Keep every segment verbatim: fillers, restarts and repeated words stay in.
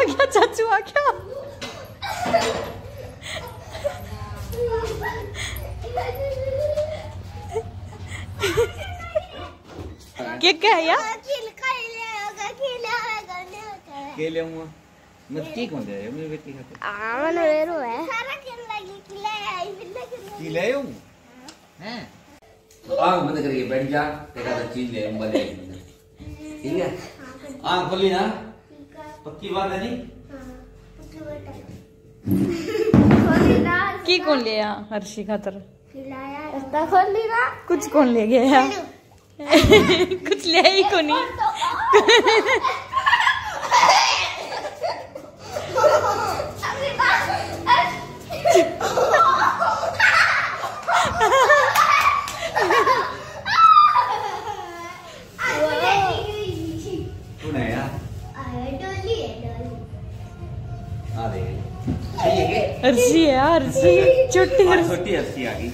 गया, चाचू आ गया। क्या क्या है यार? केले हुआ मत की कौन दे मेरे बेटी खाते आ मन वेरो है सारा खेल लगी किले आई बिल्ले की ले हूं हैं आंख बंद करके बैठ जा, तेरा तो चीज ले बंद है, ठीक है? आंख खोली ना, पक्की बात है जी। की कौन लिया हर्षी खातर? रास्ता खोल ली ना, कुछ कौन ले गया यार? कुछ ले ही को नहीं। तूने यार डोली है डोली आ दे सही है के हर्षी है हर्षी, छोटी और हर्षी। छोटी हस्ती आ गई।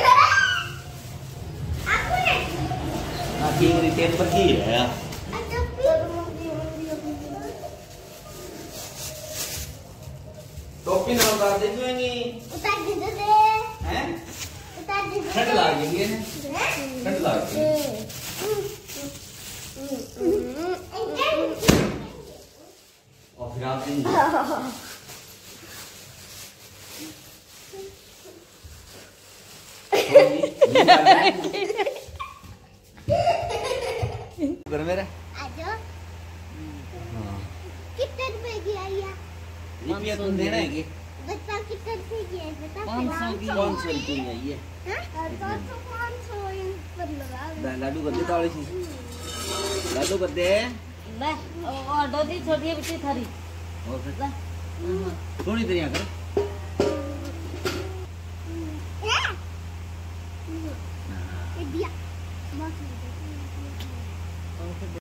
आपको ने हां ठीक रीते पर की है टोपी ना उतार दे दूंगी उतार दे दे हैं, उतार दे ठंड लगेगी ना, ठंड लगेगी। और फिर आप दिन कर मेरा आजो हां कितने रुपए की आई है रुपया तुम देना है कि बता कितने रुपए की है बता पाँच सौ की पाँच सौ की है ये हां तो पाँच सौ इन पर लगा लाडू कर दे ताली सी लाडू कर दे ले और दो दी छोटी है बिटी थारी और फिर थोड़ी देर यहाँ कर ये दिया